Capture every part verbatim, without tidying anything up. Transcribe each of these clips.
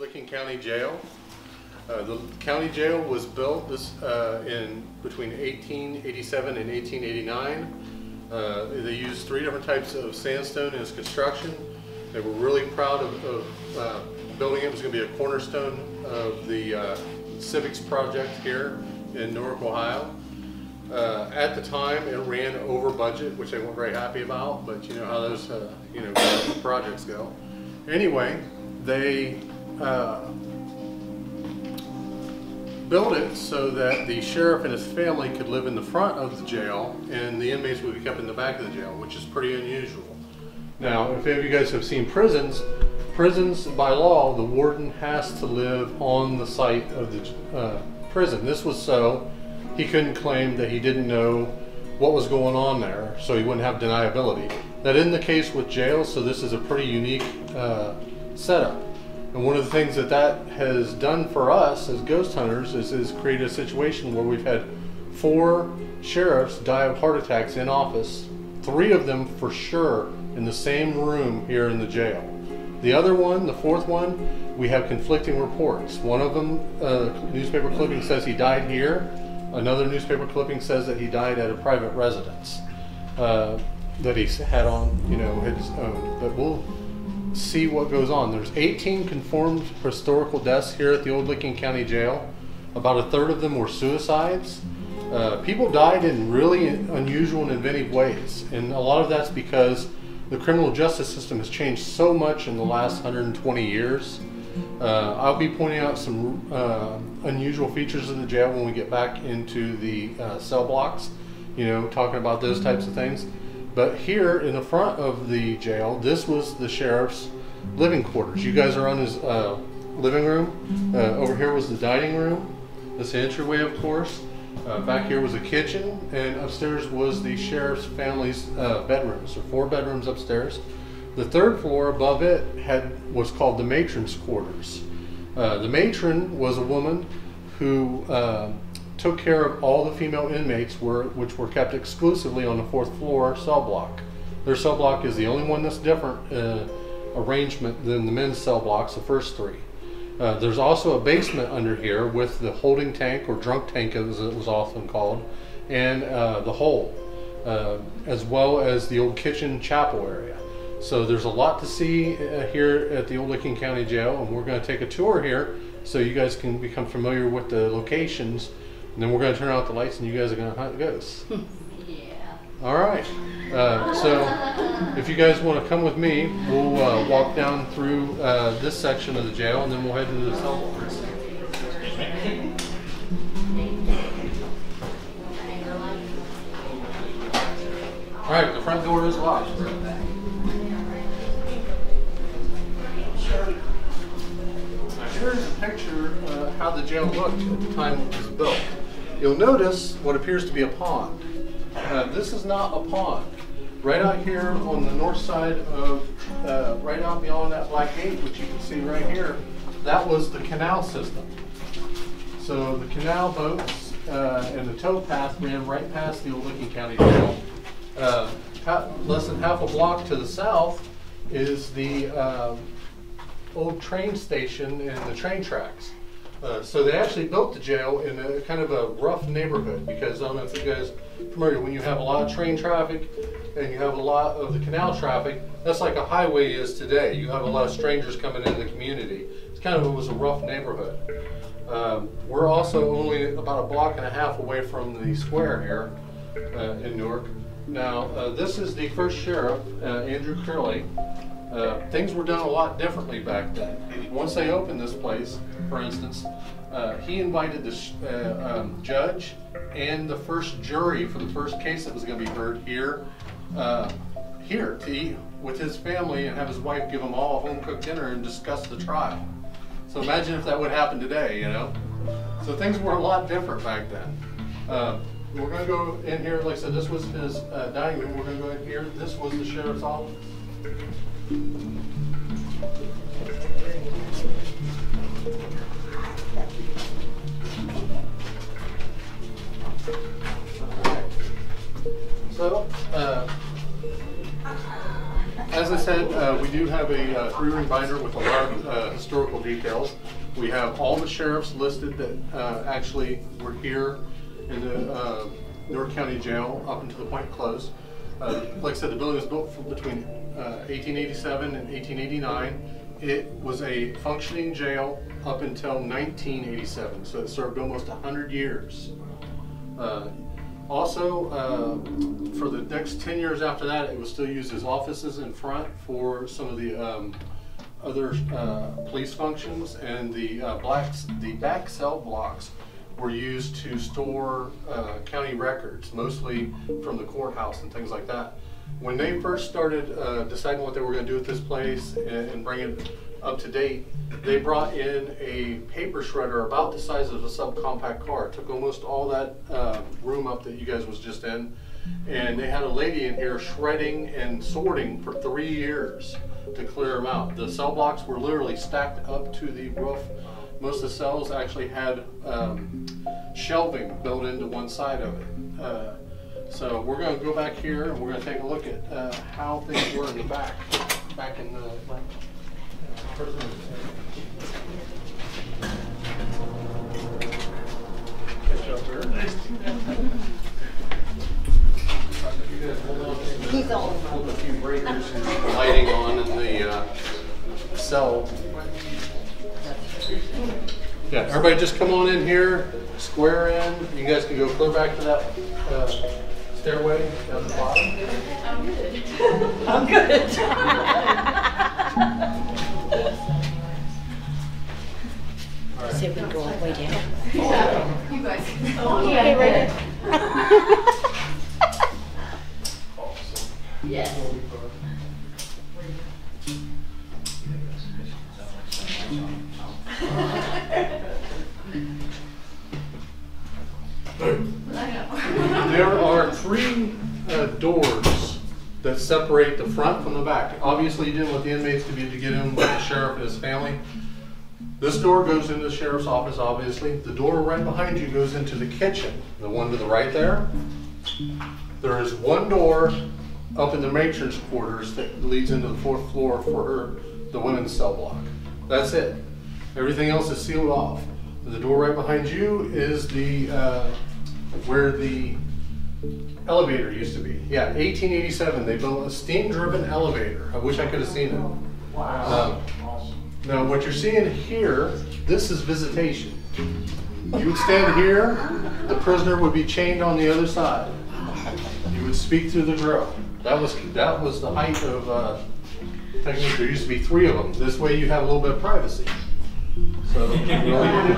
Licking County Jail. Uh, the county jail was built this uh, in between eighteen eighty-seven and eighteen eighty-nine. Uh, they used three different types of sandstone in its construction. They were really proud of, of uh, building it. It was going to be a cornerstone of the uh, civics project here in Newark, Ohio. Uh, at the time, it ran over budget, which they weren't very happy about, but you know how those uh, you know projects go. Anyway, they uh, built it so that the sheriff and his family could live in the front of the jail and the inmates would be kept in the back of the jail, which is pretty unusual. Now, if any of you guys have seen prisons, prisons by law, the warden has to live on the site of the uh, prison. This was so he couldn't claim that he didn't know what was going on there, so he wouldn't have deniability. That isn't the case with jails, so this is a pretty unique uh, setup. And one of the things that that has done for us as ghost hunters is, is created a situation where we've had four sheriffs die of heart attacks in office, three of them for sure in the same room here in the jail. The other one, the fourth one, we have conflicting reports. One of them, uh, newspaper clipping says he died here. Another newspaper clipping says that he died at a private residence uh, that he had on, you know, his own. But we'll see what goes on. There's eighteen confirmed historical deaths here at the old Licking County Jail. About a third of them were suicides. Uh, people died in really unusual and inventive ways, and a lot of that's because the criminal justice system has changed so much in the last one hundred twenty years. Uh, I'll be pointing out some uh, unusual features of the jail when we get back into the uh, cell blocks, you know, talking about those types of things. But here in the front of the jail, this was the sheriff's living quarters. You guys are on his uh, living room. Uh, over here was the dining room. This entryway, of course. Uh, back here was a kitchen, and upstairs was the sheriff's family's uh, bedrooms. So four bedrooms upstairs. The third floor above it had was called the matron's quarters. Uh, the matron was a woman who uh, took care of all the female inmates, were, which were kept exclusively on the fourth floor cell block. Their cell block is the only one that's different uh, arrangement than the men's cell blocks, the first three. Uh, there's also a basement under here with the holding tank, or drunk tank as it was often called, and uh, the hole, uh, as well as the old kitchen chapel area. So there's a lot to see uh, here at the old Licking County Jail, and we're going to take a tour here so you guys can become familiar with the locations, and then we're going to turn out the lights and you guys are going to hunt ghosts. Yeah. All right. Uh, so if you guys want to come with me, we'll uh, walk down through uh, this section of the jail, and then we'll head into the cell blocks. All right, the front door is locked. Here's a picture of uh, how the jail looked at the time it was built. You'll notice what appears to be a pond. Uh, this is not a pond. Right out here on the north side of, uh, right out beyond that black gate, which you can see right here, that was the canal system. So the canal boats uh, and the tow path ran right past the old Licking County Jail. Uh, less than half a block to the south is the uh, old train station and the train tracks. Uh, so they actually built the jail in a kind of a rough neighborhood, because I don't know if you guys are familiar, when you have a lot of train traffic and you have a lot of the canal traffic, that's like a highway is today. You have a lot of strangers coming into the community. It's kind of, it was a rough neighborhood. Um, we're also only about a block and a half away from the square here uh, in Newark. Now, uh, this is the first sheriff, uh, Andrew Curley. Uh, things were done a lot differently back then. Once they opened this place, for instance, uh, he invited the sh uh, um, judge and the first jury for the first case that was going to be heard here, uh, here to eat with his family and have his wife give them all a home-cooked dinner and discuss the trial. So imagine if that would happen today, you know? So things were a lot different back then. Uh, we're going to go in here, like I said, this was his uh, dining room. We're going to go in here. This was the sheriff's office. So, uh, as I said, uh, we do have a uh, three-ring binder with a lot of uh, historical historical details. We have all the sheriffs listed that uh, actually were here in the uh, Newark County Jail up until the point it closed. Uh, like I said, the building was built from between uh, eighteen eighty-seven and eighteen eighty-nine. It was a functioning jail up until nineteen eighty-seven, so it served almost one hundred years. Uh, also, uh, for the next ten years after that, it was still used as offices in front for some of the um, other uh, police functions, and the uh, blacks, the back cell blocks were used to store uh, county records, mostly from the courthouse and things like that. When they first started uh, deciding what they were going to do with this place and, and bring it up to date, they brought in a paper shredder about the size of a subcompact car. It took almost all that uh, room up that you guys was just in, and they had a lady in here shredding and sorting for three years to clear them out. The cell blocks were literally stacked up to the roof. Most of the cells actually had um, shelving built into one side of it. Uh, so we're going to go back here and we're going to take a look at uh, how things were in the back, back in the uh, prison. Catch up here. You guys hold on. He's on. Hold a few breakers and the lighting on in the uh, cell. Yeah, everybody just come on in here, square in. You guys can go clear back to that uh, stairway down the bottom. I'm good. I'm good. All right. See if we can go all the way down. Yeah. You guys can go. Okay, right. Awesome. Yes. There are three uh, doors that separate the front from the back. Obviously, you didn't want the inmates to be able to get in with the sheriff and his family. This door goes into the sheriff's office, obviously. The door right behind you goes into the kitchen, the one to the right there. There is one door up in the matron's quarters that leads into the fourth floor for her, the women's cell block. That's it. Everything else is sealed off. The door right behind you is the uh, where the elevator used to be. Yeah, eighteen eighty-seven, they built a steam-driven elevator. I wish I could have seen it. Wow. Um, awesome. Now, what you're seeing here, this is visitation. You would stand here, the prisoner would be chained on the other side. You would speak through the grill. That was that was the height of uh, technique. There used to be three of them. This way, you have a little bit of privacy. So, really,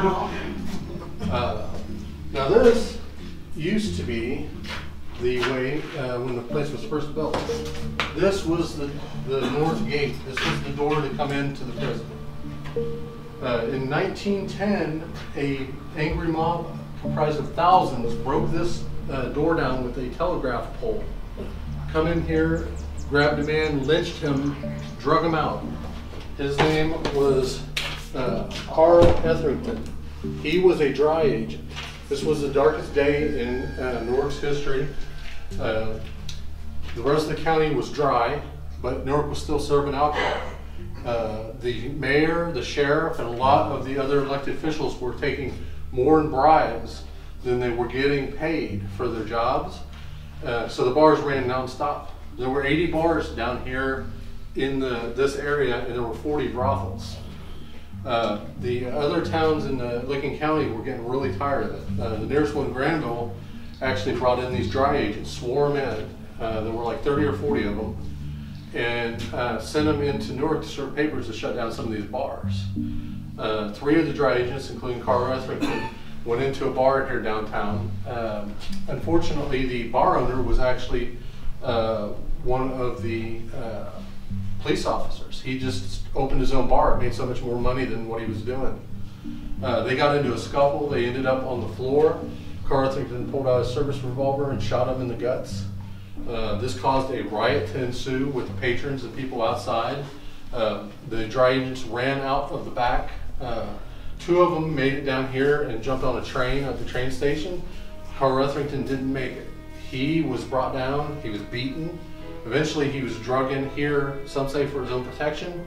uh, now this used to be the way uh, when the place was first built. This was the, the north gate. This was the door to come into the prison. Uh, in nineteen ten, a angry mob comprised of thousands broke this uh, door down with a telegraph pole. Come in here, grabbed a man, lynched him, drug him out. His name was uh, Carl Etherington. He was a dry agent. This was the darkest day in uh, Newark's history. Uh, the rest of the county was dry, but Newark was still serving alcohol. Uh, the mayor, the sheriff, and a lot of the other elected officials were taking more in bribes than they were getting paid for their jobs. Uh, so the bars ran nonstop. There were eighty bars down here in the, this area, and there were forty brothels. Uh, the other towns in the Licking County were getting really tired of it. Uh, the nearest one, Granville, actually brought in these dry agents, swore them in. Uh, there were like thirty or forty of them, and uh, sent them into Newark to serve papers to shut down some of these bars. Uh, three of the dry agents, including Carl Etherington, went into a bar here downtown. Um, unfortunately, the bar owner was actually uh, one of the uh, police officers. He just opened his own bar. It made so much more money than what he was doing. Uh, they got into a scuffle. They ended up on the floor. Carl Etherington pulled out a service revolver and shot him in the guts. Uh, this caused a riot to ensue with the patrons and people outside. Uh, the dry agents ran out of the back. Uh, two of them made it down here and jumped on a train at the train station. Carl Etherington didn't make it. He was brought down. He was beaten. Eventually, he was drug in here, some say for his own protection.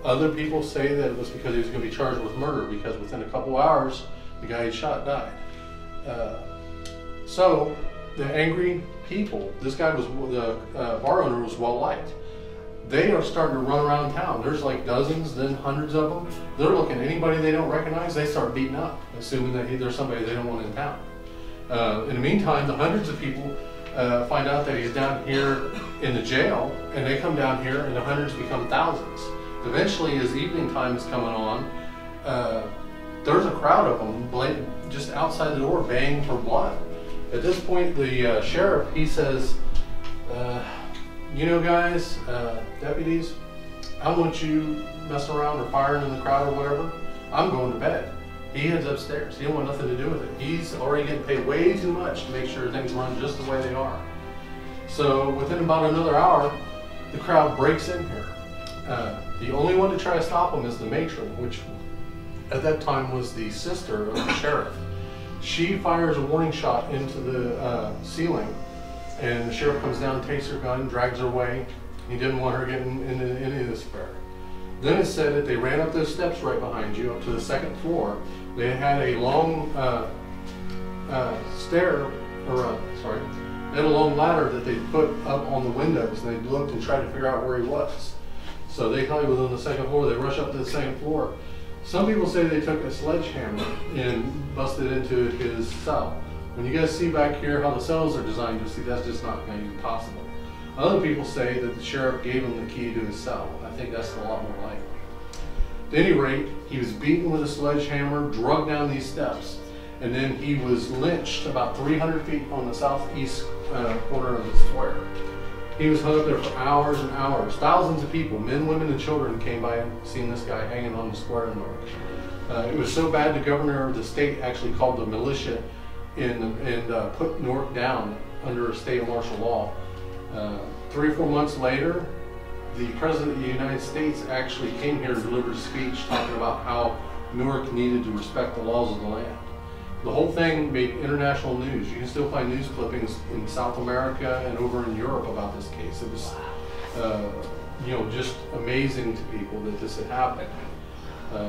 Other people say that it was because he was going to be charged with murder, because within a couple hours, the guy he shot died. Uh, so the angry people, this guy was, the uh, bar owner was well liked. They are starting to run around town. There's like dozens, then hundreds of them. They're looking at anybody they don't recognize, they start beating up, assuming that he, there's somebody they don't want in town. Uh, in the meantime, the hundreds of people uh, find out that he's down here in the jail, and they come down here, and the hundreds become thousands. Eventually, as evening time is coming on, uh, there's a crowd of them just outside the door baying for blood. At this point, the uh, sheriff, he says, uh, you know guys, uh, deputies, I don't want you messing around or firing in the crowd or whatever. I'm going to bed. He heads upstairs. He don't want nothing to do with it. He's already getting paid way too much to make sure things run just the way they are. So within about another hour, the crowd breaks in here. Uh, the only one to try to stop him is the matron, which at that time was the sister of the sheriff. She fires a warning shot into the uh, ceiling, and the sheriff comes down, takes her gun, drags her away. He didn't want her getting into any of this affair. Then it said that they ran up those steps right behind you up to the second floor. They had a long uh, uh, stair, or uh, sorry, they had a long ladder that they put up on the windows, and they looked and tried to figure out where he was. So they thought he was on the second floor. They rush up to the second floor. Some people say they took a sledgehammer and busted into his cell. When you guys see back here how the cells are designed, you'll see that's just not going to be possible. Other people say that the sheriff gave him the key to his cell. I think that's a lot more likely. At any rate, he was beaten with a sledgehammer, drugged down these steps, and then he was lynched about three hundred feet on the southeast uh, corner of the square. He was hung up there for hours and hours. Thousands of people, men, women, and children, came by and seen this guy hanging on the square in Newark. Uh, it was so bad the governor of the state actually called the militia in, and uh, put Newark down under a state of martial law. Uh, three or four months later, the President of the United States actually came here and delivered a speech talking about how Newark needed to respect the laws of the land. The whole thing made international news. You can still find news clippings in South America and over in Europe about this case. It was, uh, you know, just amazing to people that this had happened. Uh,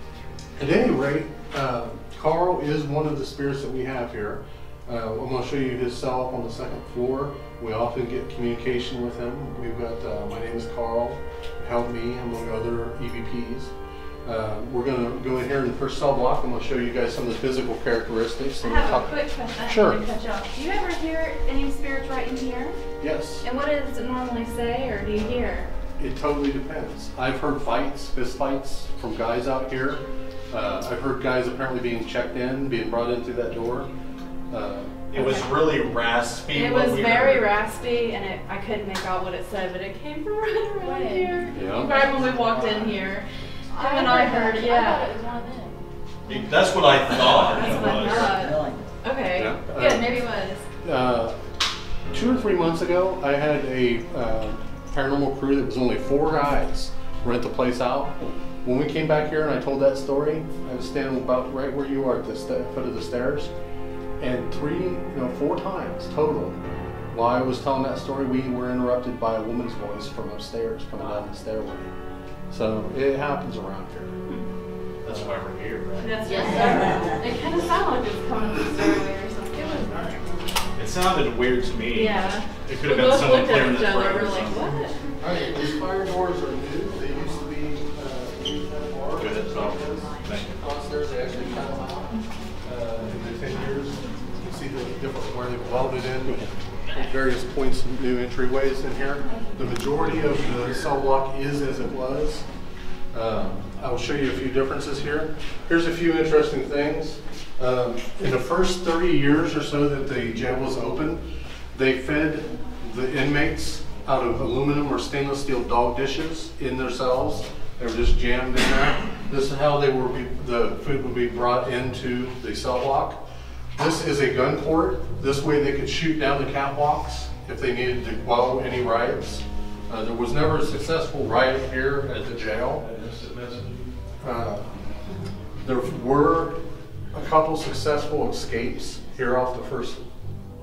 at any rate, uh, Carl is one of the spirits that we have here. Uh, I'm going to show you his cell up on the second floor. We often get communication with him. We've got, uh, my name is Carl, help me, among other E V Ps. Uh, we're going to go in here in the first cell block. I'm going to show you guys some of the physical characteristics. I have a quick question. Sure. To cut you off. Do you ever hear any spirits right in here? Yes. And what does it normally say, or do you hear? It totally depends. I've heard fights, fist fights from guys out here. Uh, I've heard guys apparently being checked in, being brought in through that door. Uh, it was really raspy. It was very heard. raspy, and it, I couldn't make out what it said, but it came from right around When? here. Yeah. Right when we walked in here. Him I and I heard heard, that. yeah. I thought it was one of them. That's what I thought That's it what I was. thought. Okay, Yeah. good, Uh, maybe it was. Uh, two or three months ago, I had a uh, paranormal crew that was only four guys rent the place out. When we came back here and I told that story, I was standing about right where you are at the foot of the stairs, and three, you know, four times total, while I was telling that story, we were interrupted by a woman's voice from upstairs coming down the stairway. So it happens around here. That's why we're here, right? That's Yes, It kind of sounded like it was coming from the stairway or something. It was It sounded weird to me. Yeah. It could We have been both someone looked clearing at the each other. throat We're or like, something. what? Alright, these fire doors are new. They used to be uh, Good, that's all. Thank you. downstairs. They actually cut them out uh, in the ten years. You can see the different where they've welded in at various points, new entryways in here. The majority of the cell block is as it was. Uh, I will show you a few differences here. Here's a few interesting things. Um, in the first thirty years or so that the jail was open, they fed the inmates out of aluminum or stainless steel dog dishes in their cells. They were just jammed in there. This is how they were. The food would be brought into the cell block. This is a gun port. This way they could shoot down the catwalks if they needed to quell any riots. Uh, there was never a successful riot here at the jail. Uh, there were a couple successful escapes here off the first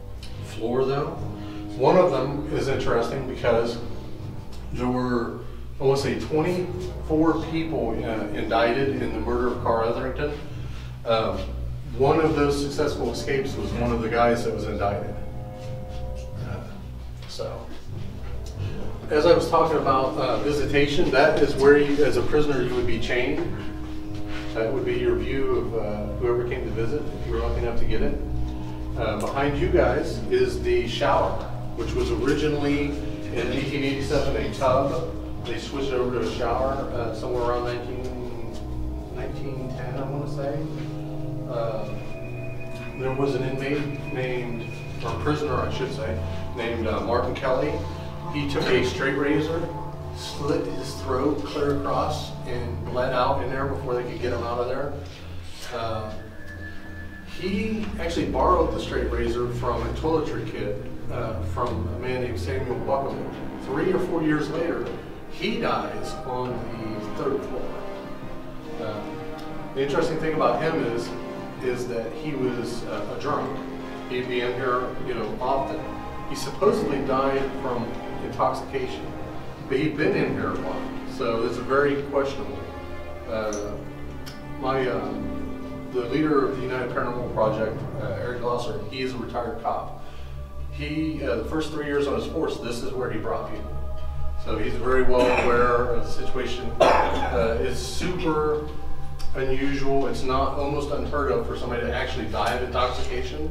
floor though. One of them is interesting because there were I want to say twenty-four people uh, indicted in the murder of Carl Etherington. Um, one of those successful escapes was one of the guys that was indicted. Uh, so, as I was talking about uh, visitation, that is where you, as a prisoner, you would be chained. That would be your view of uh, whoever came to visit, if you were lucky enough to get it. Uh, behind you guys is the shower, which was originally in eighteen eighty-seven a tub. They switched it over to a shower uh, somewhere around nineteen ten, I want to say. Uh, there was an inmate named, or prisoner I should say, named uh, Martin Kelly. He took a straight razor, slit his throat clear across, and bled out in there before they could get him out of there. Uh, he actually borrowed the straight razor from a toiletry kit uh, from a man named Samuel Buckham. Three or four years later, he dies on the third floor. Uh, the interesting thing about him is, is that he was uh, a drunk. He'd be in here, you know, often. He supposedly died from intoxication, but he'd been in here a lot, so it's very questionable. Uh, my uh, the leader of the United Paranormal Project, uh, Eric Glosser, he is a retired cop. He uh, the first three years on his force, this is where he brought people. So he's very well aware of the situation. Uh, it's super unusual. It's not almost unheard of for somebody to actually die of intoxication.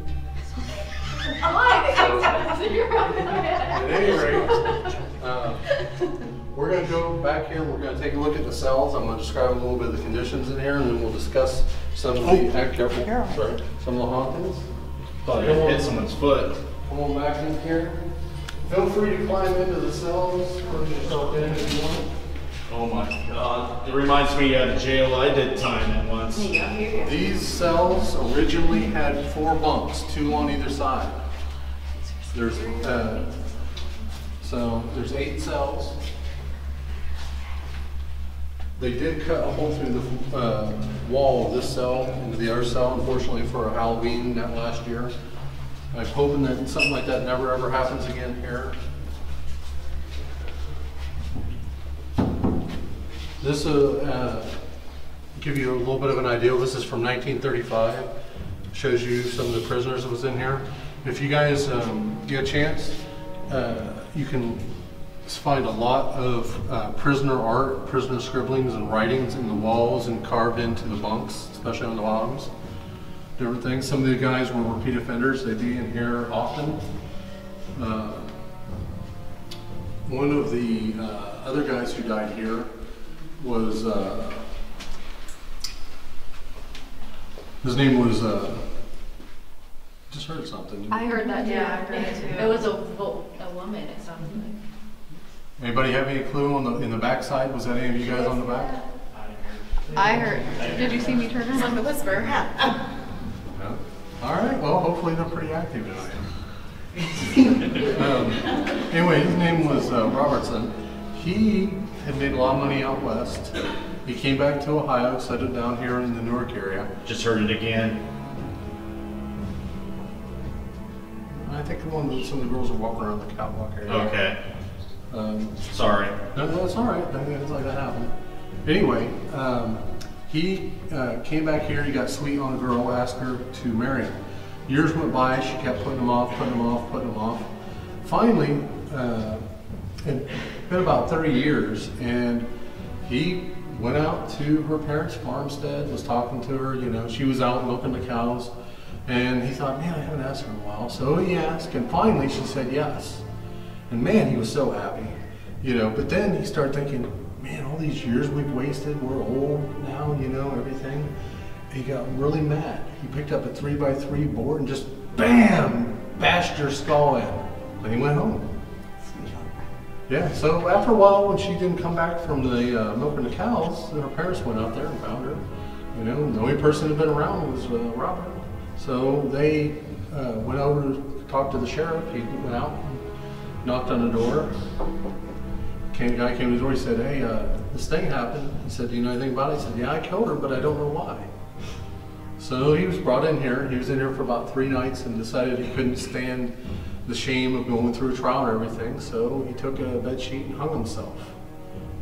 So, at any rate, uh, we're going to go back here. We're going to take a look at the cells. I'm going to describe a little bit of the conditions in here, and then we'll discuss some of the Oh, act careful. careful. Sorry, some of the hauntings. Thought it hit someone's foot. Come on back in here. Feel free to climb into the cells, put yourself in if you want. Oh my God. It reminds me of the jail I did time in once. These cells originally had four bunks, two on either side. There's uh, so there's eight cells. They did cut a hole through the uh, wall of this cell into the other cell, unfortunately, for a Halloween that last year. I'm hoping that something like that never ever happens again here. This uh, uh, give you a little bit of an idea. This is from nineteen thirty-five. Shows you some of the prisoners that was in here. If you guys um, get a chance, uh, you can find a lot of uh, prisoner art, prisoner scribblings and writings in the walls and carved into the bunks, especially on the bottoms. Different things. Some of the guys were repeat offenders. They'd be in here often. Uh, one of the uh, other guys who died here was, uh, his name was, uh, just heard something. I heard that, yeah, I heard it too. It was a, vo- a woman, it sounded like. Anybody have any clue on the, in the back side? Was that any of you guys on the back? I heard. Did you see me turn It's like around? a whisper. No? All right, well, hopefully they're pretty active tonight. um, anyway, his name was uh, Robertson. He had made a lot of money out west. He came back to Ohio, settled down here in the Newark area. Just heard it again. I think the one some of the girls are walking around the catwalk area. Okay. Um, Sorry. no, no, it's all right. I think it's like that happened. Anyway, um, he uh, came back here. He got sweet on a girl, asked her to marry him. Years went by. She kept putting him off, putting him off, putting him off. Finally, uh, it had been about thirty years, and he went out to her parents' farmstead, was talking to her. You know, she was out milking the cows, and he thought, man, I haven't asked her in a while. So he asked, and finally she said yes. And man, he was so happy, you know. But then he started thinking, man, all these years we've wasted, we're old now, you know, everything. He got really mad. He picked up a three by three board and just bam, bashed her skull in. And he went home. Yeah, so after a while, when she didn't come back from the uh, milking the cows, her parents went out there and found her. You know, the only person who had been around was uh, Robert. So they uh, went over to talk to the sheriff. He went out, knocked on the door. Came, the guy came to the door. He said, "Hey, uh, this thing happened." He said, "Do you know anything about it?" He said, "Yeah, I killed her, but I don't know why." So he was brought in here. He was in here for about three nights and decided he couldn't stand the shame of going through a trial and everything. So he took a bed sheet and hung himself.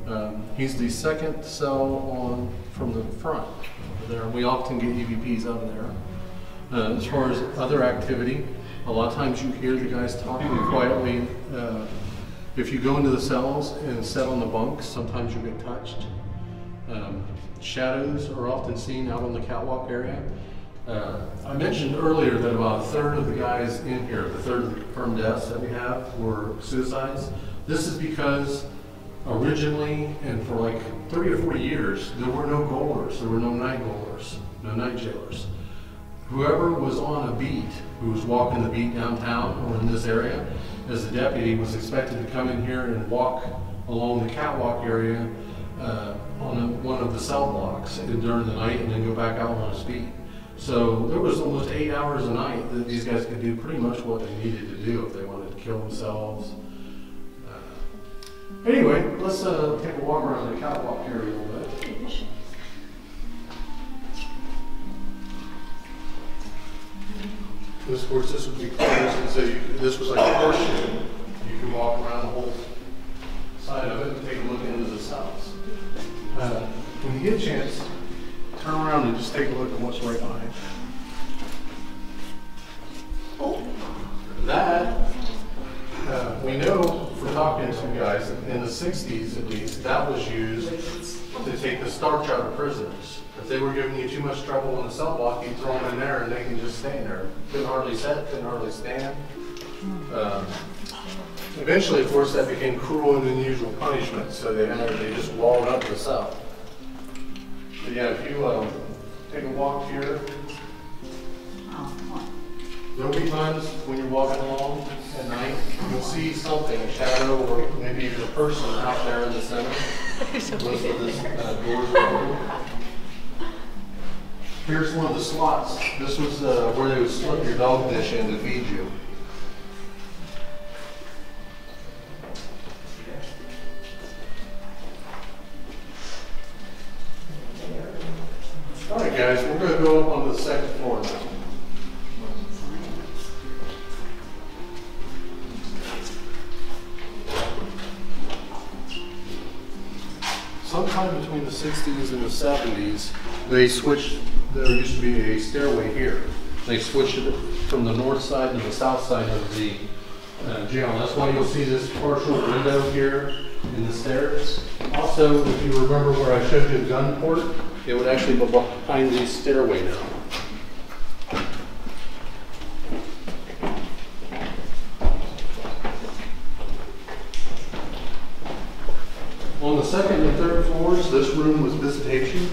Um, he's the second cell on from the front over there. We often get E V Ps out of there. Uh, as far as other activity, a lot of times you hear the guys talking quietly. Uh, if you go into the cells and sit on the bunks, sometimes you get touched. Um, shadows are often seen out on the catwalk area. Uh, I mentioned earlier that about a third of the guys in here, the third of the confirmed deaths that we have, were suicides. This is because originally, and for like thirty or forty years, there were no goalers, there were no night goalers, no night jailers. Whoever was on a beat, who was walking the beat downtown or in this area, as a deputy, was expected to come in here and walk along the catwalk area uh, on a, one of the cell blocks during the night and then go back out on his beat. So there was almost eight hours a night that these guys could do pretty much what they needed to do if they wanted to kill themselves. Uh, anyway, let's uh, take a walk around the catwalk here a little bit. This, of course, this would be closed, and so you, this was like a horseshoe. You could walk around the whole side of it and take a look into the cells. Uh, when you get a chance, turn around and just take a look at what's right behind you. Oh, that, uh, we know from talking to guys, in the sixties at least, that was used to take the starch out of prisoners. If they were giving you too much trouble in the cell block, you throw them in there and they can just stay in there. Couldn't hardly sit, couldn't hardly stand. Um, eventually, of course, that became cruel and unusual punishment, so they, they just walled up the cell. But yeah, if you um, take a walk here, there'll be times when you're walking along at night, you'll see something, a shadow or maybe even a person out there in the center. Most of this uh, doors are open. Here's one of the slots. This was uh, where they would slip your dog dish in to feed you. All right, guys, we're going to go up onto the second floor now. Sometime between the sixties and the seventies, they switched. There used to be a stairway here. They switched it from the north side to the south side of the uh, jail. That's why you'll see this partial window here in the stairs. Also, if you remember where I showed you the gun port, it would actually go behind the stairway now. On the second and third floors, this room was visitation.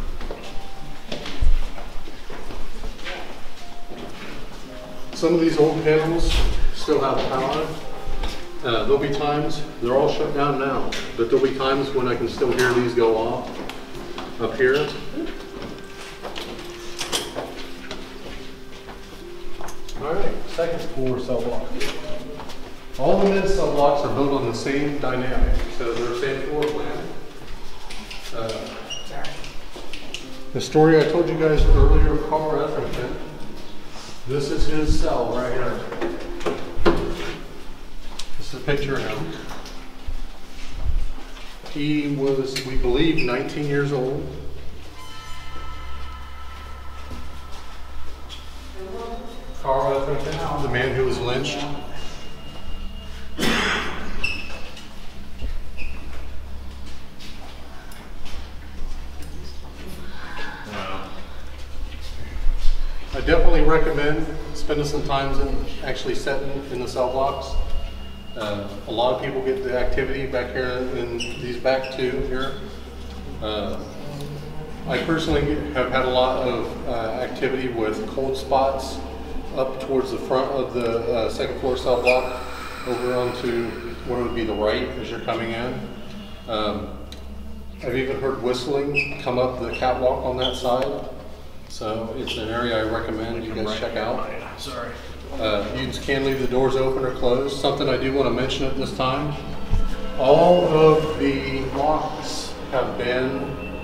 Some of these old panels still have power. Uh, there'll be times, they're all shut down now, but there'll be times when I can still hear these go off up here. All right, second floor cell block. All the mid cell blocks are built on the same dynamic, so they're the same floor plan. Uh, the story I told you guys earlier of Carl Etherington, this is his cell right here. This is a picture of him. He was, we believe, nineteen years old. Carl Etherington, the man who was lynched. I definitely recommend spending some time in actually sitting in the cell blocks. Uh, a lot of people get the activity back here in these back two here. Uh, I personally have had a lot of uh, activity with cold spots up towards the front of the uh, second floor cell block over onto what would be the right as you're coming in. Um, I've even heard whistling come up the catwalk on that side. So it's an area I recommend you guys check out. Sorry. Uh, you can leave the doors open or closed. Something I do want to mention at this time, all of the locks have been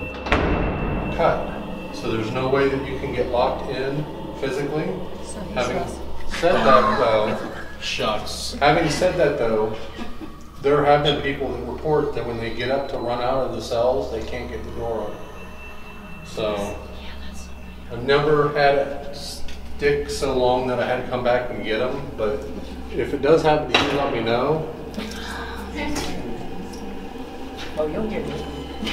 cut. So there's no way that you can get locked in physically. Having said that though, Shucks. having said that though, there have been people that report that when they get up to run out of the cells, they can't get the door open. So I've never had it stick so long that I had to come back and get them, but if it does happen to you, let me know. Oh, you'll get it.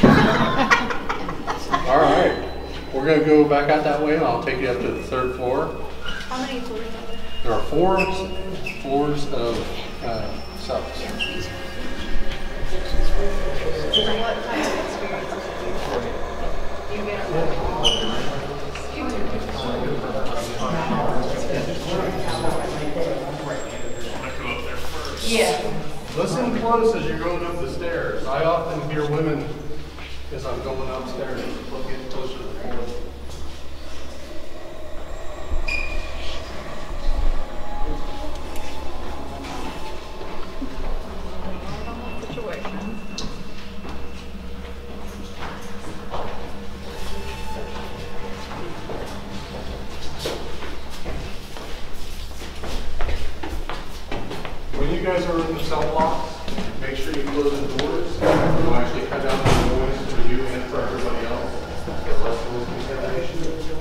All right, we're gonna go back out that way and I'll take you up to the third floor. How many floors are there? There are four floors of uh, cells. So what kind of experiences do you get? Yeah. Listen close as you're going up the stairs. I often hear women as I'm going upstairs looking closer to the floor. Situation. When you guys are in the cell blocks, make sure you close the doors. You'll actually cut down the noise for you and for everybody else. Get less noise contamination.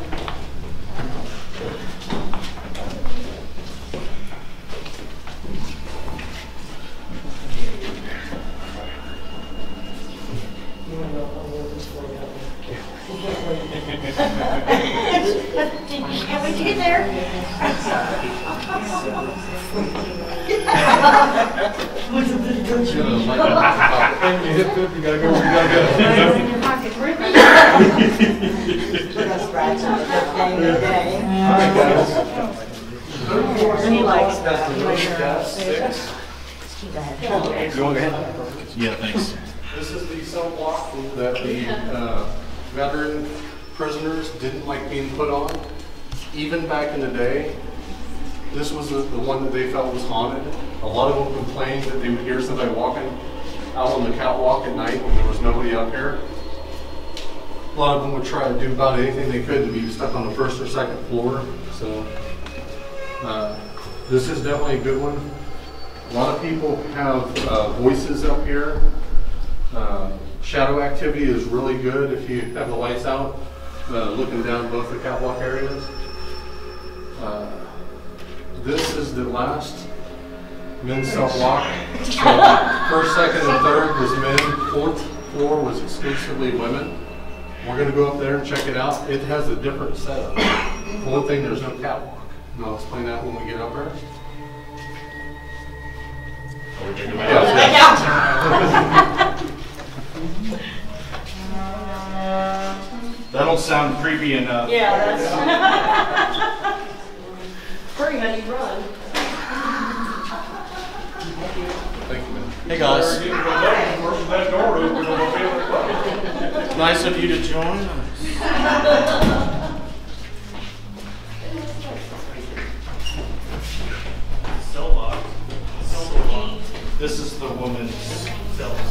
Have we get there? You hit fifty, you gotta go, you gotta In your pocket. We're gonna scratch it day to day. go. All right, guys. And he likes that. He likes Six. Keep ahead. You want to go ahead? Yeah, thanks. This is the cell block that the uh, veteran prisoners didn't like being put on. Even back in the day, this was the, the one that they felt was haunted. A lot of them complained that they would hear somebody walking out on the catwalk at night when there was nobody up here. A lot of them would try to do about anything they could to be stuck on the first or second floor. So uh, this is definitely a good one. A lot of people have uh, voices up here. Uh, shadow activity is really good if you have the lights out, uh, looking down both the catwalk areas. Uh, this is the last men's cell block. So first, second, and third was men. Fourth floor was exclusively women. We're going to go up there and check it out. It has a different setup. For one thing, there's no catwalk. And I'll explain that when we get up there. That don't sound creepy enough. Yeah, that's. Hurry, honey, run. Thank you, man. Hey guys. Nice of you to join us. Cell block. This is the woman's cells.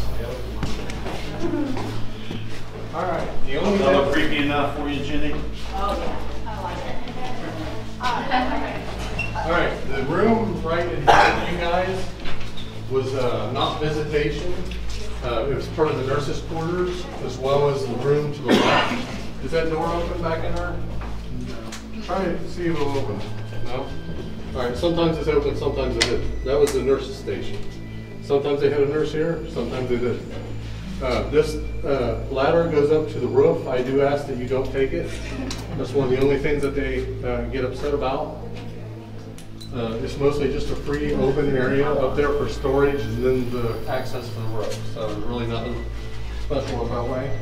All right. The only That look creepy enough for you, Jenny? Oh, yeah. I like it. All right, the room right in front of you guys was uh, not visitation. Uh, it was part of the nurses' quarters, as well as the room to the left. Is that door open back in there? No. Try to see if it'll open. No? All right, sometimes it's open, sometimes it isn't. That was the nurses' station. Sometimes they had a nurse here, sometimes they didn't. Uh, this uh, ladder goes up to the roof. I do ask that you don't take it. That's one of the only things that they uh, get upset about. Uh, it's mostly just a free open area up there for storage and then the access to the roof. So there's really nothing special about that way.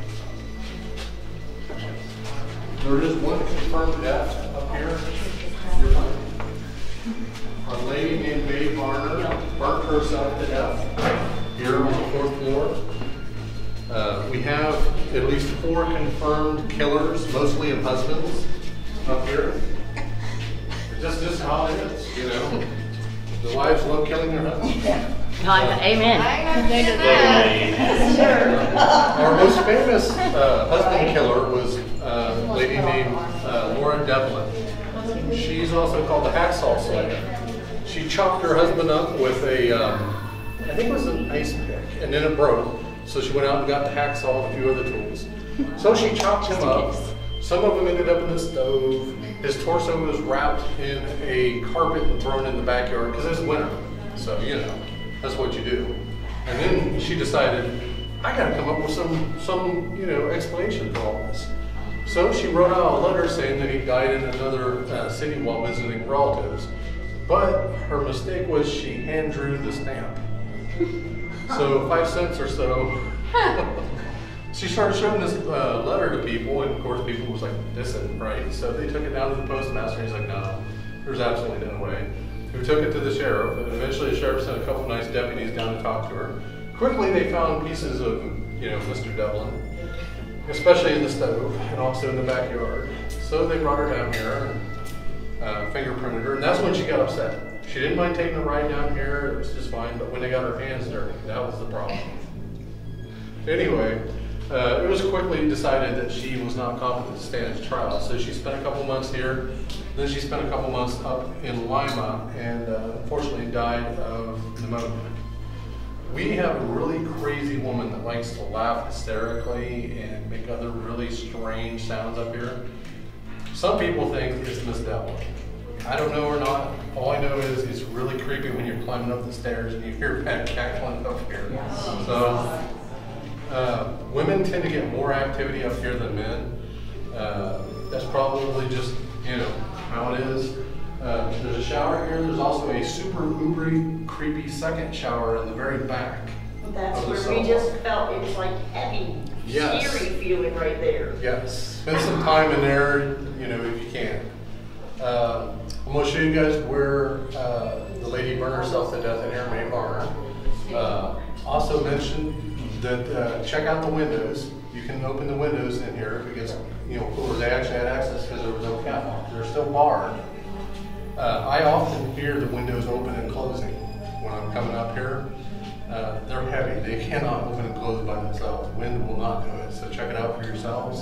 There is one confirmed death up here. A lady named May Varner burnt herself to death here on the fourth floor. Uh, we have at least four confirmed killers, mostly of husbands, up here. Just, just how it is, you know. The wives love killing their husbands. Uh, Amen. Our most famous uh, husband killer was uh, a lady named uh, Laura Devlin. She's also called the Hacksaw Slayer. She chopped her husband up with a um, I think it was an ice pick, and then it broke. So she went out and got the hacksaw and a few other tools. So she chopped him up. Some of them ended up in the stove. His torso was wrapped in a carpet and thrown in the backyard because it's winter. So, you know, that's what you do. And then she decided, I gotta come up with some, some, you know, explanation for all this. So she wrote out a letter saying that he died in another uh, city while visiting relatives. But her mistake was she hand drew the stamp. So five cents or so. She started showing this uh, letter to people, and of course people was like, this isn't right. So they took it down to the postmaster, and he's like, no, there's absolutely no way. We took it to the sheriff, and eventually the sheriff sent a couple nice deputies down to talk to her. Quickly they found pieces of, you know, Mister Devlin, especially in the stove, and also in the backyard. So they brought her down here, and uh, fingerprinted her, and that's when she got upset. She didn't mind taking a ride down here, it was just fine, but when they got her hands dirty, that was the problem. Anyway, uh, it was quickly decided that she was not competent to stand trial, so she spent a couple months here, then she spent a couple months up in Lima, and uh, unfortunately died of pneumonia. We have a really crazy woman that likes to laugh hysterically and make other really strange sounds up here. Some people think it's Miss Devlin. I don't know or not. All I know is it's really creepy when you're climbing up the stairs and you hear Pat cackling up here. So, uh, women tend to get more activity up here than men. Uh, that's probably just, you know, how it is. Uh, there's a shower here. There's also a super ubery, creepy second shower in the very back. That's of the where cell. we just felt it was like heavy, Yes. scary feeling right there. Yes. Spend some time in there, you know, if you can. Uh, I'm going to show you guys where uh, the lady burned herself to death in here, May Barner. Uh, also mentioned that uh, check out the windows. You can open the windows in here if it gets, you know, cooler. They actually had access because there was no catwalk. They're still barred. Uh, I often hear the windows open and closing when I'm coming up here. Uh, they're heavy. They cannot open and close by themselves. Wind will not do it. So check it out for yourselves.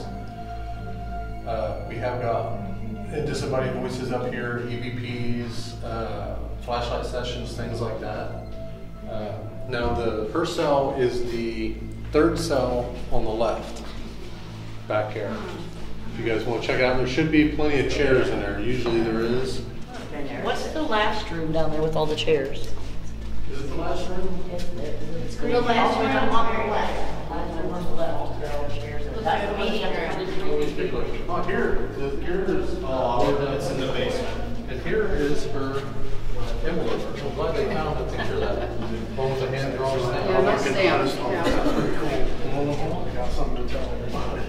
Uh, we have got disembodied voices up here, E V Ps, uh, flashlight sessions, things like that. Uh, now the her cell is the third cell on the left, back here. If you guys want to check it out, there should be plenty of chairs in there. Usually there is. What's the last room down there with all the chairs? Is it the last room? The last room on the left. Last room on the left. There are all the chairs. That's the meeting room. Oh, here, here is, Oh, that's in the basement. and here is her envelope. I'm glad they found a picture of that. One with a hand drawn stamp. Yeah, that's stamped. That's pretty cool. I got something to tell everybody.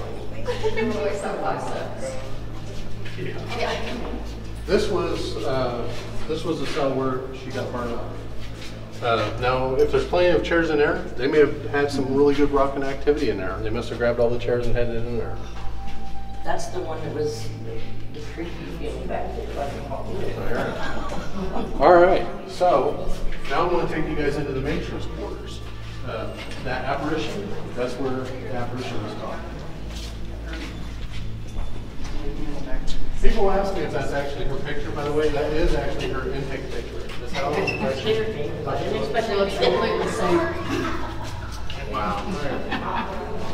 This was uh, this was the cell where she got burned up. Uh, now, if there's plenty of chairs in there, they may have had some really good rocking activity in there. They must have grabbed all the chairs and headed in there. That's the one that was the creepy feeling back there. All right, so now I'm going to take you guys into the matron's quarters. Uh, that apparition, that's where the apparition was caught. People ask me if that's actually her picture. By the way, that is actually her intake picture. That's how it looks. I didn't expect it looks the same. Wow.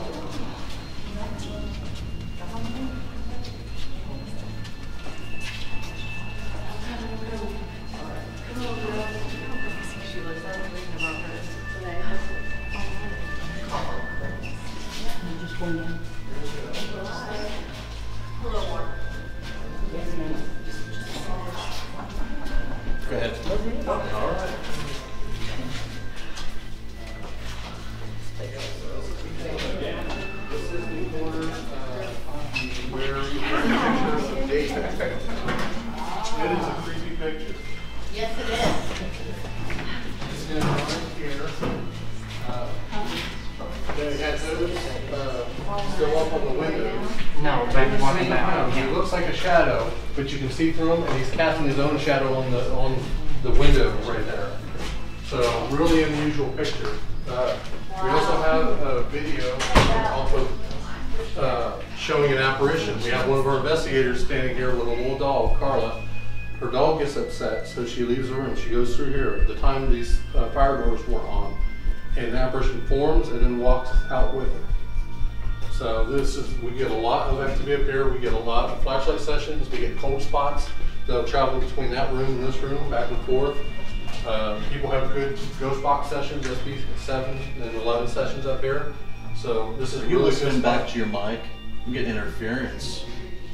Go ahead. All right. This is the corner uh, where you can picture of Dave. It is a creepy picture. Yes, it is. It's in right here. Uh, they had those uh, still up on the windows. No, back walking back. It looks like a shadow, but you can see through him, and he's casting his own shadow on the on the window right there. So really unusual picture. Uh, we also have a video also uh, showing an apparition. We have one of our investigators standing here with a little dog, Carla. her dog gets upset, so she leaves the room. She goes through here at the time these uh, fire doors were on, and an apparition forms and then walks out with her. So this is, we get a lot of activity up here. We get a lot of flashlight sessions. We get cold spots that'll travel between that room and this room, back and forth. Uh, people have good ghost box sessions, S P seven and eleven sessions up here. So this is Are you really listening good back spot. to your mic? I'm getting interference.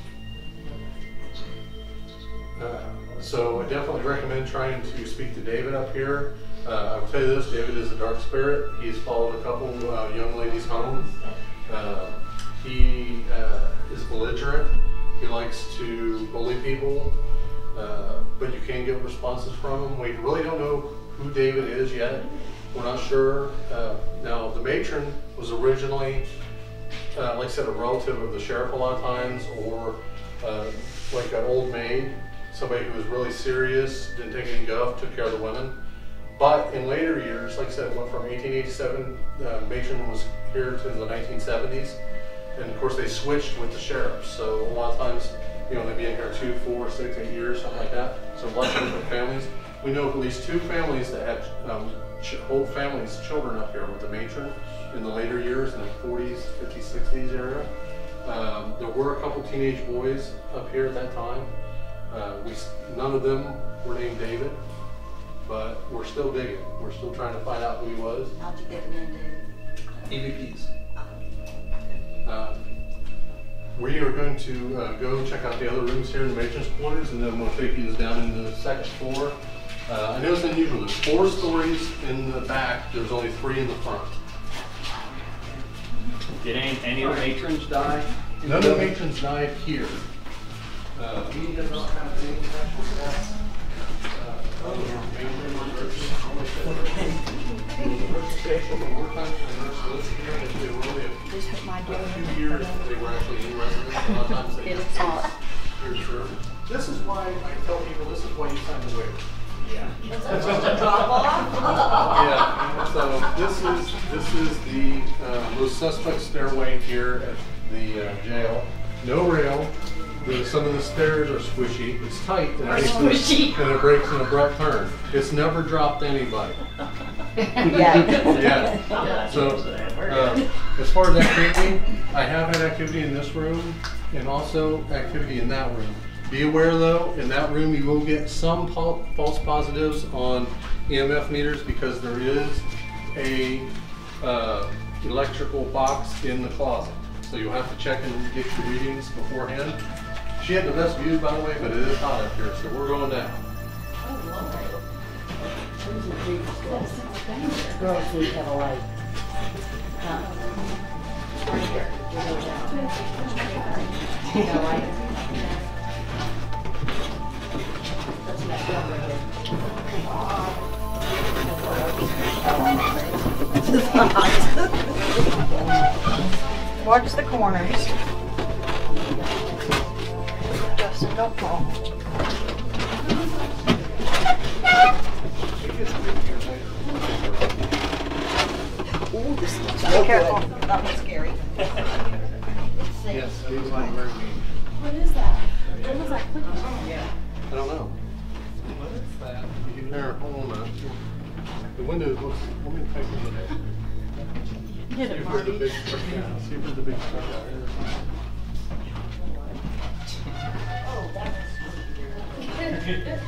Uh, so I definitely recommend trying to speak to David up here. Uh, I will tell you this, David is a dark spirit. He's followed a couple uh, young ladies home. Uh, he uh, is belligerent. He likes to bully people, uh, but you can get responses from him. We really don't know who David is yet. We're not sure. Uh, now, the matron was originally, uh, like I said, a relative of the sheriff a lot of times, or uh, like an old maid, somebody who was really serious, didn't take any guff, took care of the women. But in later years, like I said, it went from eighteen eighty-seven, uh, matron was here to the nineteen seventies. And of course they switched with the sheriff. So a lot of times, you know, they'd be in here two, four, six, eight years, something like that. So lots of different families. We know of at least two families that had um, whole families, children up here with the matron in the later years, in the forties, fifties, sixties area. Um, there were a couple teenage boys up here at that time. Uh, we, none of them were named David, but we're still digging. We're still trying to find out who he was. How'd you get the name, David? E V Ps. Uh, we are going to uh, go check out the other rooms here in the matron's quarters, and then we'll take you down into the second floor. Uh, I know it's unusual. There's four stories in the back. There's only three in the front. Did any, any of the matrons die? None of the matrons died here. Uh, Few years they were actually in residence. A lot of times they It's just hot. here, sure. This is why I tell people this is why you sign the waiver. Yeah. Drop off? Yeah. So this is this is the uh, most suspect stairway here at the uh, jail. No rail. The, some of the stairs are squishy. It's tight and, it Squishy. and it breaks an abrupt turn. It's never dropped anybody. Yeah. Yeah. So, uh, as far as activity, I have had activity in this room and also activity in that room. Be aware though, in that room you will get some false positives on E M F meters because there is a uh, electrical box in the closet. So you'll have to check and get your readings beforehand. She had the best views, by the way, but it is hot up here, so we're going down. Girls need to have a light. Huh? Right here. You go down. You got a light? That's not down right here. It's hot. Watch the corners. Justin, don't fall. Ooh, this looks so careful. Good. That was scary. Yes, these are very mean. What is that? What was that clicking? I don't know. What is that? You can hear, hold on a minute. The window looks, let me take a look. Hit See it, if there's a Marty. big truck, yeah, see if there's a big truck out here. Oh, that was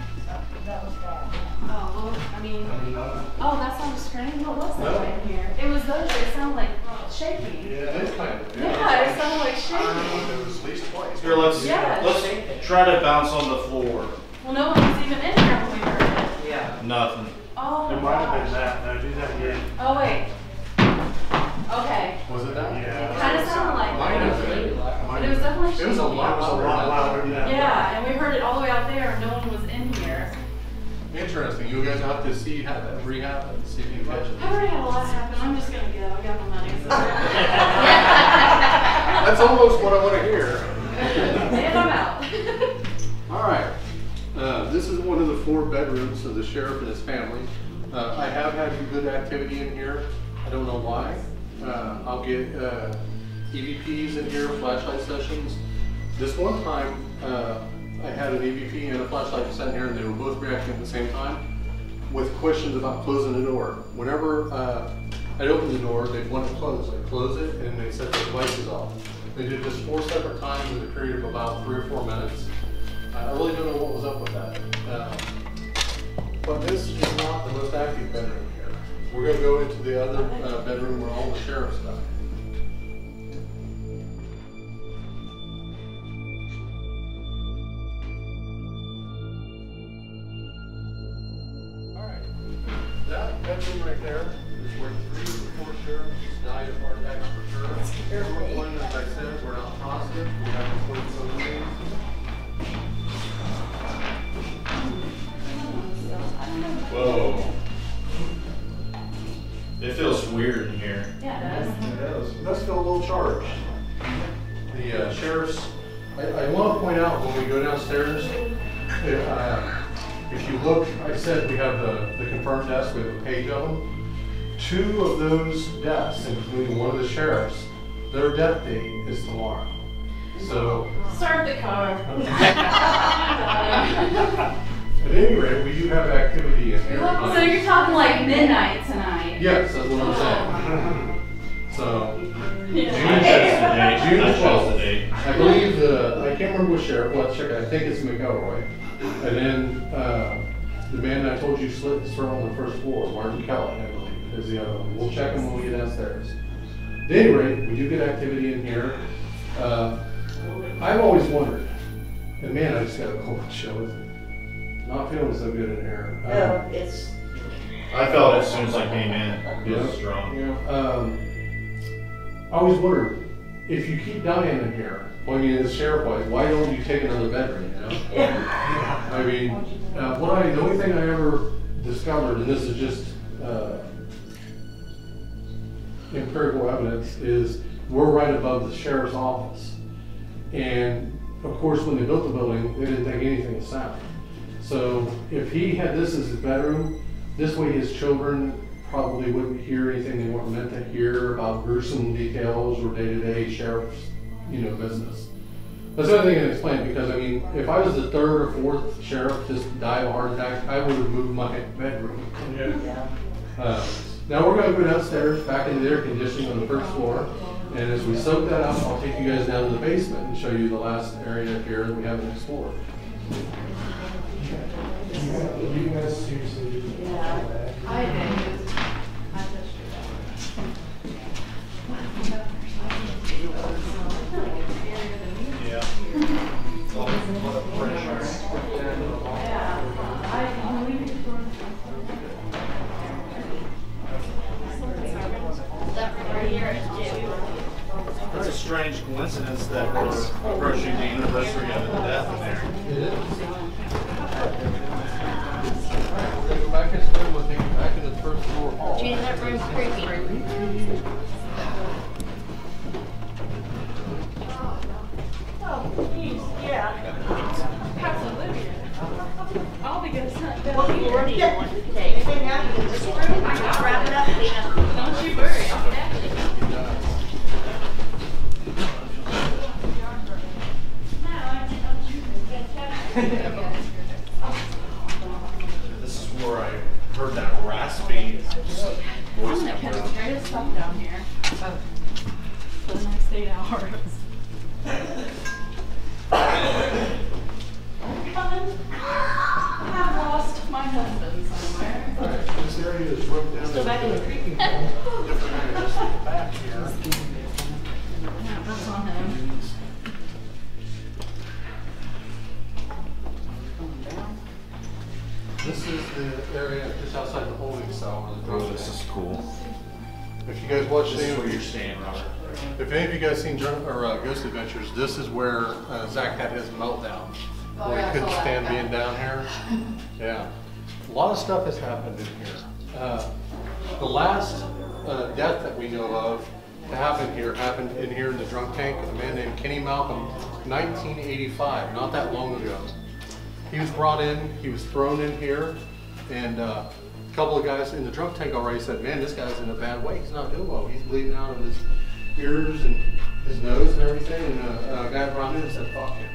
Oh, I mean, oh, that's on the screen? What was that No. right here? It was those, it sounded like shaky. Yeah, it is kind of. Yeah, it sounded like I shaky. remember it was at least twice. Here, let's Yes. let's try to bounce on the floor. Well, no one was even in here when we heard it. Yeah. Nothing. Oh, It my might have been gosh. that. No, do that again. Oh, wait. Okay. Was it that? Yeah. Kind of sounded like Might have that. been. But it was definitely shaky. It was a lot, It was a lot louder than that. Yeah, and we heard it all the way out there, and no one was in here. Interesting. You guys have to see how that rehab and see if you can catch it. I've already had a lot happen. I'm just gonna go. I got my money. So. That's almost what I want to hear. And I'm out. All right. Uh, this is one of the four bedrooms of the sheriff and his family. Uh, I have had good activity in here. I don't know why. Uh, I'll get uh, E V Ps in here, flashlight sessions. This one time, uh, I had an E V P and a flashlight sitting here, and they were both reacting at the same time with questions about closing the door. Whenever uh, I'd open the door, they'd want to close. I'd close it, and they'd set the devices off. They did this four separate times in a period of about three or four minutes. I really don't know what was up with that. Uh, but this is not the most active bedroom here. We're going to go into the other uh, bedroom where all the sheriff's stuff. That bedroom right there is where three or four sheriffs died of heart attacks for sure. One, as I said, we're not positive. We haven't put some names. Whoa. It feels weird in here. Yeah, it does. It does. It does feel a little charged. The uh, sheriff's, I, I want to point out when we go downstairs, if, uh, if you look, I said we have the, the confirmed desk, we have a page of them. Two of those deaths, including one of the sheriffs, their death date is tomorrow. So, Start the car. at any rate, we do have activity in here. So you're talking like midnight tonight? Yes, that's what I'm saying. So, June sixth today. June twelfth. today. I believe the, I can't remember which sheriff, well, check it, I think it's McElroy. And then uh, the man I told you slit his throat on the first floor, Marty Myers, I believe, is the other one. We'll check him when we get downstairs. At any rate, we do get activity in here. Uh, I've always wondered, and man, I just got a cold chill with it. Not feeling so good in here. No, Um, it's, I felt it as soon as I came in. It was Yeah. strong. Yeah. Um, I always wondered, if you keep dying in here, well, I mean, as sheriff wise, why don't you take another bedroom, you know? I mean, uh, what I, the only thing I ever discovered, and this is just uh, empirical evidence, is we're right above the sheriff's office. And of course, when they built the building, they didn't think anything was sound. So if he had this as his bedroom, this way his children probably wouldn't hear anything they weren't meant to hear about gruesome details or day-to-day sheriff's, you know, business. That's the only thing I can explain, because I mean, if I was the third or fourth sheriff just died of a heart attack, I would have moved my bedroom. yeah. Uh, now we're going to go downstairs, back into the air conditioning on the first floor, and as we soak that up, I'll take you guys down to the basement and show you the last area here that we haven't explored. You guys seriously. Yeah, I did. I touched Yeah. A lot of, lot of pressure. Yeah, I believe it for. That right here is Jim. It's a strange coincidence that we're approaching the anniversary of the death in there. It is. We're going to go back into the room, we'll take you back into the first floor hall. Gene, that room's creepy. Oh, geez, yeah. Absolutely. I'll be good. What floor do you want to take? Anything out in this room? I can wrap it up, Dina. Don't you worry, I'll definitely. This is where I heard that raspy voice I'm gonna come catch the from. greatest stuff down here for the next eight hours. I've lost my husband somewhere. Alright, this area is broken down. Still back in the creepy room. Different areas in the back here. Yeah, that's on him. This is the area just outside the holding cell where the Oh, drone this is. is cool. If you guys watch This is where the, you're staying, Robert. if any of you guys seen Dr- or uh, Ghost Adventures, this is where uh, Zach had his meltdown, Oh, where yeah, I he couldn't saw that. stand being down here. Yeah, a lot of stuff has happened in here. Uh, the last uh, death that we know of to happen here happened in here in the drunk tank. A man named Kenny Malcolm, nineteen eighty-five, not that long ago. He was brought in, he was thrown in here, and uh, a couple of guys in the drunk tank already said, man, this guy's in a bad way. He's not doing well. He's bleeding out of his ears and his nose and everything. And uh, a guy brought him in and said, fuck him.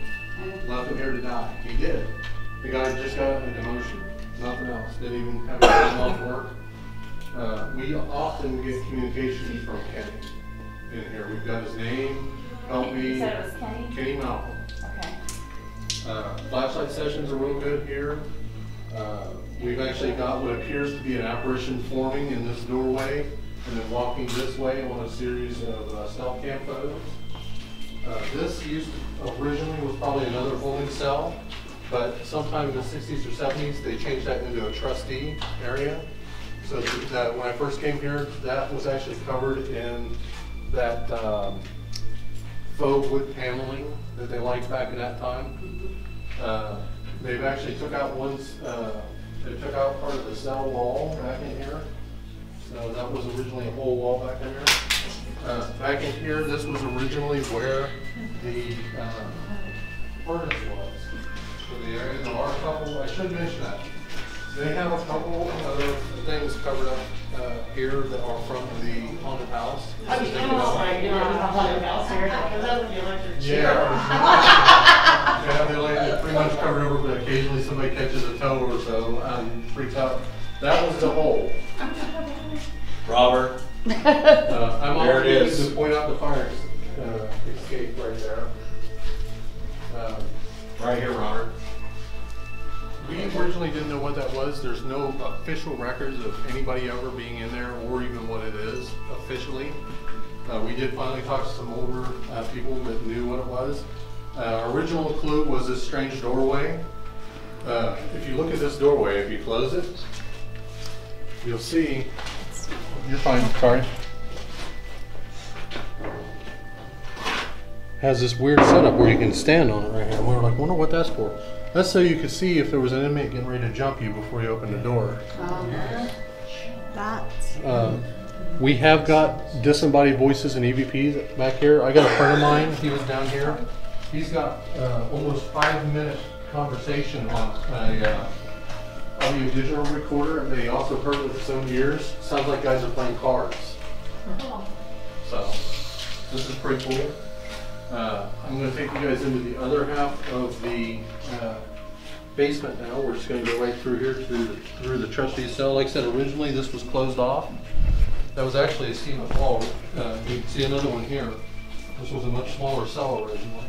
left him here to die. He did. The guy just got a demotion, nothing else. Didn't even have time off work. Uh, we often get communication from Kenny in here. We've got his name, help me. You said it was Kenny? Kenny Malcolm. Okay. Uh, flashlight sessions are real good here. Uh, we've actually got what appears to be an apparition forming in this doorway and then walking this way on a series of uh, stealth cam photos. Uh, this used to, originally was probably another holding cell, but sometime in the sixties or seventies they changed that into a trustee area. So that when I first came here, that was actually covered in that um, faux wood paneling that they liked back in that time. Uh, they've actually took out ones, uh, they took out part of the cell wall back in here. So that was originally a whole wall back in here. Uh, back in here, this was originally where the uh, furnace was. So the area, there are a couple, I should mention that. They have a couple other things covered up uh, here that are from the haunted house. I mean, I'm sorry, you know, I'm not haunted house here, because that was the electric chair. Yeah. Yeah, they like pretty much covered over, but occasionally somebody catches a toe or so and freaks out. That was the hole. Robert. Uh, I'm There it also is. going to point out the fire uh, escape right there. Um, Right here, Robert. We originally didn't know what that was. There's no official records of anybody ever being in there or even what it is officially. Uh, we did finally talk to some older uh, people that knew what it was. Uh, our original clue was this strange doorway. Uh, if you look at this doorway, if you close it, you'll see, you're fine, sorry. Has this weird setup where you can stand on it right here. And we were like, wonder what that's for. That's so you could see if there was an inmate getting ready to jump you before you open the door. Um, that's. Uh, we have got disembodied voices and E V Ps back here. I got a friend of mine, he was down here. He's got uh, almost five minute conversation on a uh, audio digital recorder, and they also heard it with his own ears. Sounds like guys are playing cards. So, this is pretty cool. Uh, I'm going to take you guys into the other half of the uh, basement now. We're just going to go right through here through the, through the trustee cell. Like I said, originally this was closed off. That was actually a cement wall. Uh, you can see another one here. This was a much smaller cell originally.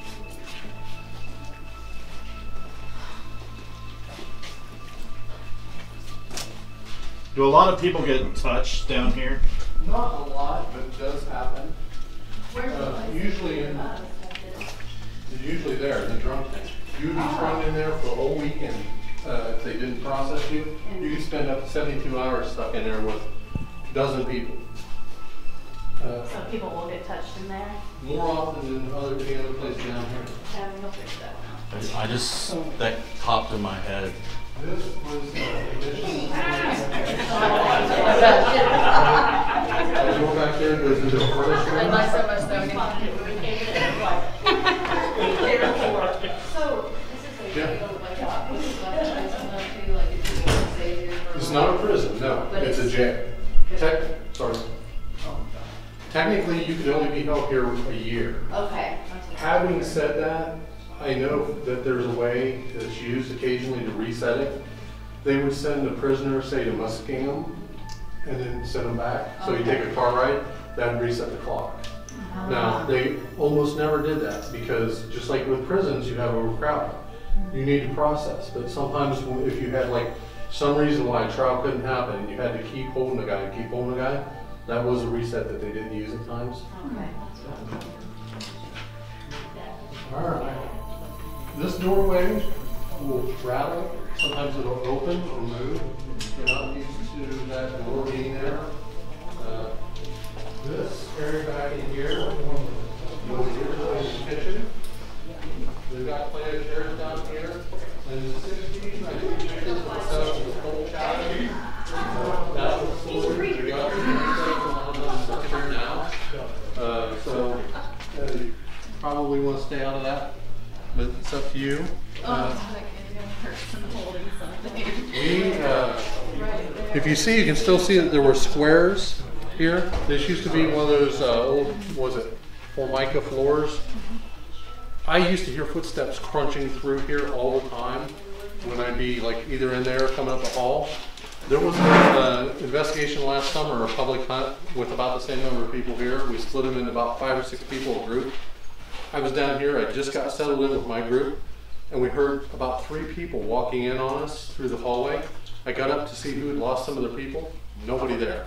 Do a lot of people get touched down here? Not a lot, but it does happen. Uh, usually in, it's usually there in the drunk tank. You'd be thrown in there for a whole weekend uh, if they didn't process you. You could spend up to seventy-two hours stuck in there with a dozen people. Uh, So people will get touched in there. more often than other any other place down here. Yeah, we'll figure that one out. I just, that popped in my head. This was uh, addition. Uh, go back there, goes into the furnace room. so much though. So, this is a, Yeah. like, uh, this is like a prison though, too, like, if you want to say it or- It's not a prison, no. It's a jail. Tech, sorry. Technically, you can only be held here a year. Okay. Having said that, I know that there's a way that's used occasionally to reset it. They would send a prisoner, say to Muskingum, and then send them back. So you take a car ride, that would reset the clock. Now, they almost never did that because just like with prisons, you have overcrowding. You need to process, but sometimes if you had like some reason why a trial couldn't happen and you had to keep holding the guy and keep holding the guy, that was a reset that they didn't use at times. Okay. All right. This doorway will rattle. Sometimes it'll open or move. You're not used to that door being there. Uh, this area back in here was originally the kitchen. We've got plenty of chairs down here. In the sixties, I think pictures of the stuff with the cold shower. Uh, that was stored. We got some here now. Uh, so uh, you probably want to stay out of that, but it's up to you. Uh, we, uh, if you see, you can still see that there were squares here. This used to be one of those uh, old, what was it, Formica floors. I used to hear footsteps crunching through here all the time when I'd be like either in there or coming up the hall. There was an investigation last summer, a public hunt with about the same number of people here. We split them into about five or six people a group. I was down here, I just got settled in with my group, and we heard about three people walking in on us through the hallway. I got up to see who had lost some of their people. Nobody there.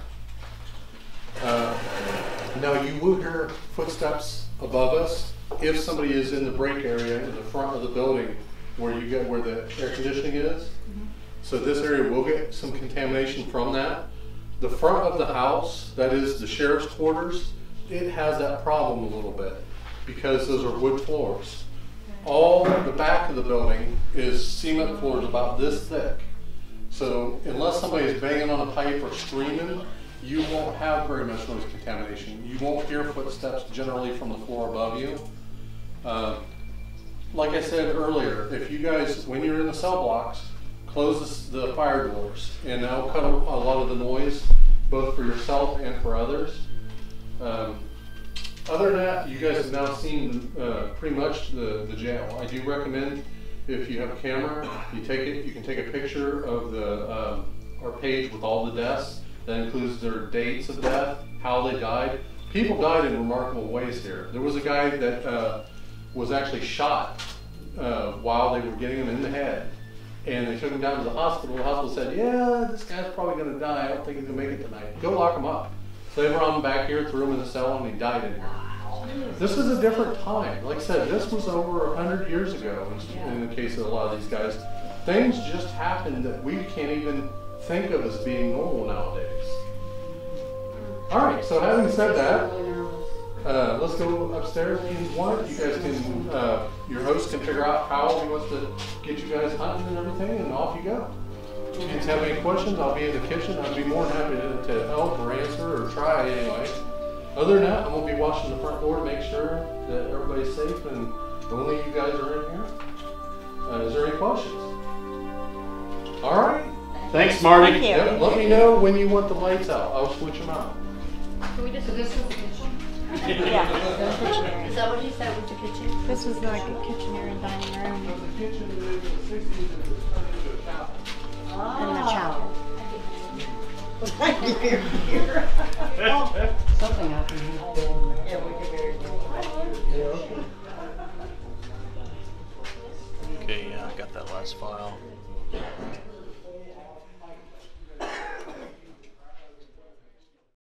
Uh, now you will hear footsteps above us if somebody is in the break area in the front of the building where you get where the air conditioning is. So this area will get some contamination from that. The front of the house, that is the sheriff's quarters, it has that problem a little bit because those are wood floors. All the back of the building is cement floors about this thick. So unless somebody is banging on a pipe or screaming, you won't have very much noise contamination. You won't hear footsteps generally from the floor above you. Uh, like I said earlier, if you guys, when you're in the cell blocks, close the, the fire doors, and that'll cut a, a lot of the noise, both for yourself and for others. Um, other than that, you guys have now seen uh, pretty much the, the jail. I do recommend, if you have a camera, you take it, you can take a picture of the um, our page with all the deaths. That includes their dates of death, how they died. People died in remarkable ways here. There was a guy that uh, was actually shot uh, while they were getting him in the head. And they took him down to the hospital. The hospital said, yeah, this guy's probably going to die. I don't think he's going to make it tonight. Go lock him up. So they brought him back here, threw him in the cell, and he died in here. This was a different time. Like I said, this was over a hundred years ago in, in the case of a lot of these guys. Things just happened that we can't even think of as being normal nowadays. All right, so having said that, uh, let's go upstairs if you want. You guys can, uh, your host can figure out how he wants to get you guys hunting and everything, and off you go. If you guys have any questions, I'll be in the kitchen. I'd be more than happy to, to help or answer or try anyway. Other than that, I'm going to be watching the front door to make sure that everybody's safe and only you guys are in here. Uh, is there any questions? All right. Thanks, Marty. Thank you. Yeah, let me know when you want the lights out. I'll switch them out. Can we just, so this is the kitchen? Yeah. Is that what you said was the kitchen? This was like a kitchen area and dining room. The kitchen in the sixties it was turned into a chapel. And the chapel. Something happened here. Yeah, we can very well. Okay, yeah, I got that last file.